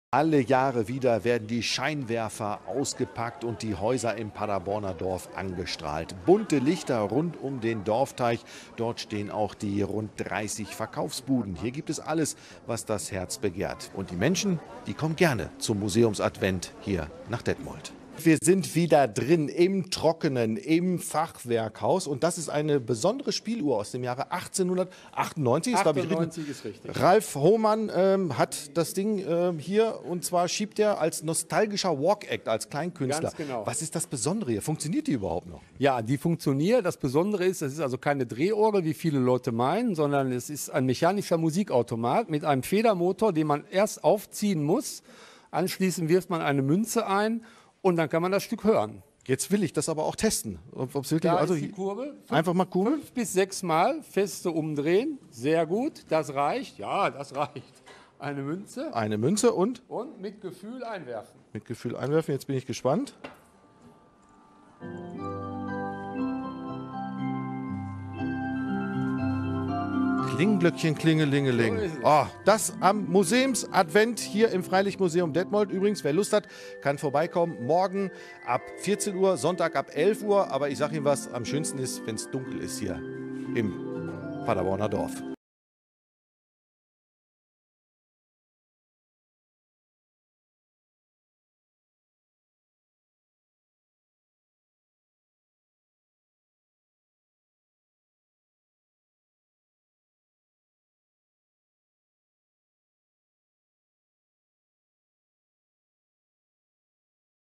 Alle Jahre wieder werden die Scheinwerfer ausgepackt und die Häuser im Paderborner Dorf angestrahlt. Bunte Lichter rund um den Dorfteich. Dort stehen auch die rund 30 Verkaufsbuden. Hier gibt es alles, was das Herz begehrt. Und die Menschen, die kommen gerne zum Museumsadvent hier nach Detmold. Wir sind wieder drin im Trockenen, im Fachwerkhaus. Und das ist eine besondere Spieluhr aus dem Jahre 1898. 98 ist richtig. Ralf Hohmann hat das Ding hier, und zwar schiebt er als nostalgischer Walk-Act, als Kleinkünstler. Ganz genau. Was ist das Besondere hier? Funktioniert die überhaupt noch? Ja, die funktioniert. Das Besondere ist, es ist also keine Drehorgel, wie viele Leute meinen, sondern es ist ein mechanischer Musikautomat mit einem Federmotor, den man erst aufziehen muss. Anschließend wirft man eine Münze ein und dann kann man das Stück hören. Jetzt will ich das aber auch testen. Ob's wirklich, Da also ist die Kurbel. einfach mal Kurbel. 5 bis 6 Mal feste umdrehen. Sehr gut. Das reicht. Ja, das reicht. Eine Münze. Eine Münze und Und mit Gefühl einwerfen. mit Gefühl einwerfen. Jetzt bin ich gespannt. Klingenglöckchen, Klingelingeling. So ist es. Oh, das am Museumsadvent hier im Freilichtmuseum Detmold. Übrigens, wer Lust hat, kann vorbeikommen. Morgen ab 14 Uhr, Sonntag ab 11 Uhr. Aber ich sage Ihnen was, am schönsten ist, wenn es dunkel ist hier im Paderborner Dorf.